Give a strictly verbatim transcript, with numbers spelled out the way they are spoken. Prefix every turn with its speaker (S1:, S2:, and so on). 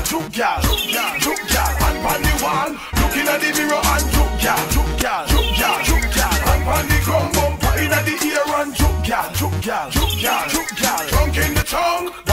S1: Jook Gal, Jook Gal, and on the wall, looking at the mirror and Jook Gal, Jook Gal, Jook Gal, Jook Gal, and on the ground bumper in the ear and Jook Gal, Jook Gal, Jook Gal, Jook Gal, drunk in the tongue.